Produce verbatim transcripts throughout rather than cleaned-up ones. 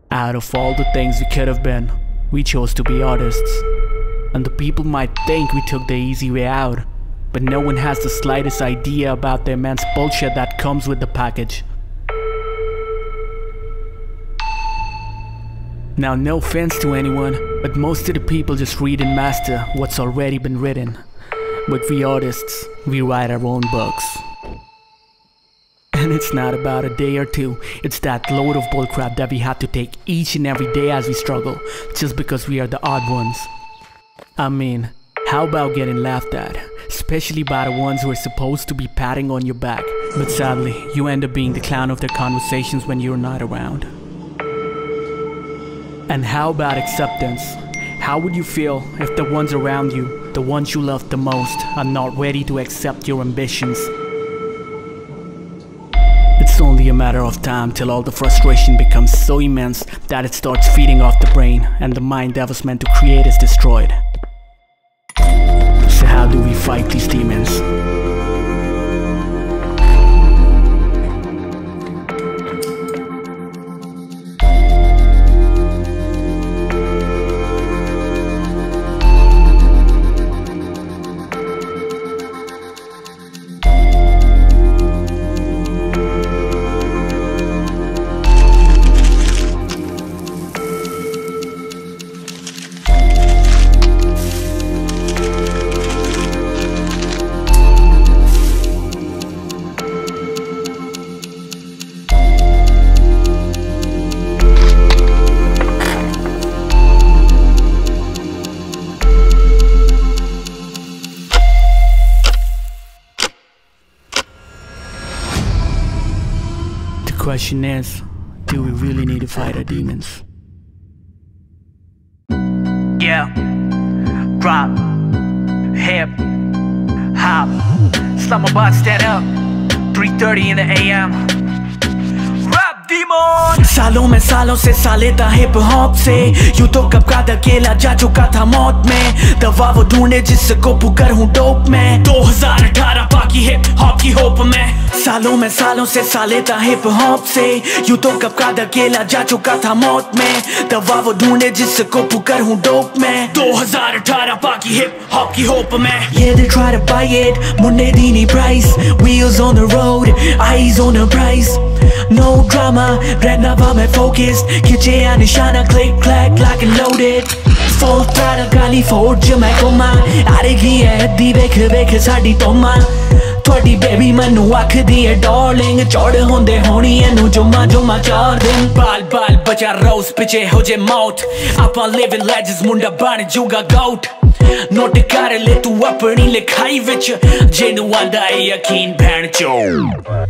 Out of all the things we could have been, we chose to be artists. And the people might think we took the easy way out, but no one has the slightest idea about the immense bullshit that comes with the package. Now, no offense to anyone, but most of the people just read and master what's already been written. But we artists, we write our own books. And it's not about a day or two, it's that load of bullcrap that we have to take each and every day as we struggle, just because we are the odd ones. I mean, how about getting laughed at, especially by the ones who are supposed to be patting on your back, but sadly, you end up being the clown of their conversations when you're not around. And how about acceptance? How would you feel if the ones around you, the ones you love the most, are not ready to accept your ambitions? It's only a matter of time till all the frustration becomes so immense that it starts feeding off the brain and the mind that was meant to create is destroyed. So how do we fight these demons? The question is, do we really need to fight our demons? Yeah, drop, hip, hop, Islamabad stand up, three thirty in the A M Rap demon! सालों में सालों से साले था hip hop से, यूं तो कब का अकेला जा चुका था मौत में, दवा वो ढूंढे जिसको पुकार हूँ डोप में। दो हज़ार अठारह बाकी हिप हॉप की होप में। सालों में सालों से साले था हिप हॉप से, यूं तो कब का अकेला जा चुका था मौत में, दवा वो ढूंढे जिसको पुकार हूँ डोप में। दो हज़ार अठारह बाकी हिप हॉप की होप में। Yeah, they try to buy it, मुन्ने दीनी price, wheels on the road, eyes on the price. No drama, right now I'm focused, खिंचे आ निशाना, click clack lock and loaded. Full throttle गाली फोड़ जो मैं coma, आ रही है दी बेख बेख साडी तोमा। थोड़ी बेबी मैनू आखदी है डार्लिंग, चौड़ होंदे होनी एनू जुम्मा जुम्मा चार दिन। बाल बाल बचा रोज पिछे हो जे मौत, आपां लिविंग लेजेंड्स मुंडा बन जूगा गोट। नोट कर ले तू अपनी लिखाई विच, जेनू आंदा है यकीन भैन चो।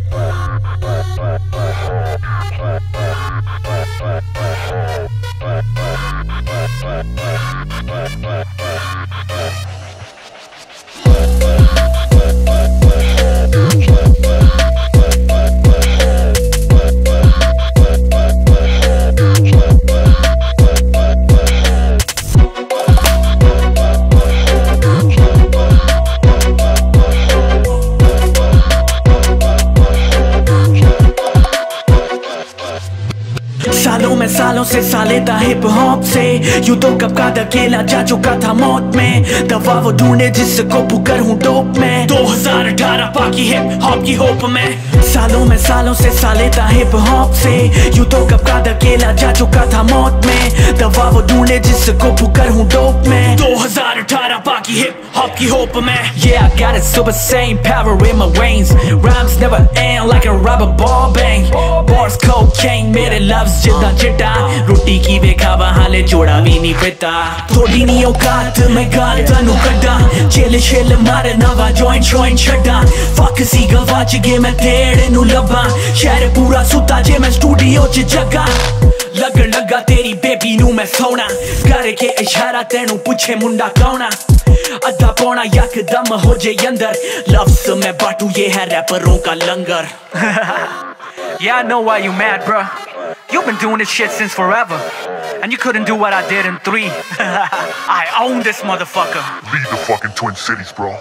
सालों में सालों से साले था हिप हॉप से, यूं तो कब का अकेला जा चुका था मौत में, दवा वो ढूंढे जिसको पुकार हूँ डोप में। दो हज़ार अठारह बाकी हिप हॉप की होप में। सालों में सालों से साले था हिप हॉप से, यूं तो कब का अकेला जा चुका था मौत में, दवा वो ढूंढे जिसको पुकार हूँ डोप में। दो हज़ार अठारह बाकी हिप हॉप की होप में। Yeah, I got a super same power in my veins, rhymes never end like a rubber ball bang, bars cocaine मेरे loves जिदा चिट्टा, रोटी की बेखावा हाले जोड़ा भी नहीं पिता। थोड़ी नहीं औकात मैं गाल तनु कड्डा, चिल शिल मारे नवा जॉइंट जॉइंट छड्डा, फक सी गवाच गए मैं तेरे नू लब्बा, शहर पूरा सुता जे मैं स्टूडियो च जगा। लगन लगा तेरी बेबी नू मैं सोना, करके इशारा तेनू पूछे मुंडा कौना, अद्धा पौना यकदम हो जे अंदर, लफ्ज़ मैं बाटू ये है रैपरों का लंगर। Yeah, I know why you mad, bruh. You've been doing this shit since forever, and you couldn't do what I did in three. I own this motherfucker. Lead the fucking Twin Cities, bro.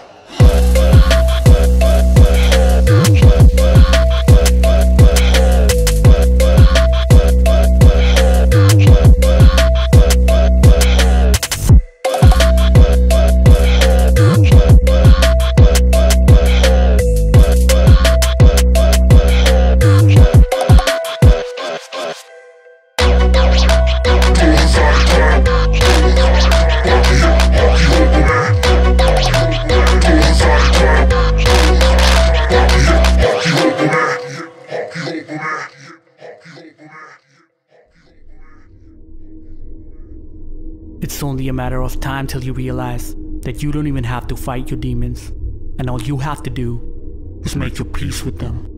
only a matter of time till you realize that you don't even have to fight your demons, and all you have to do is make your peace with them.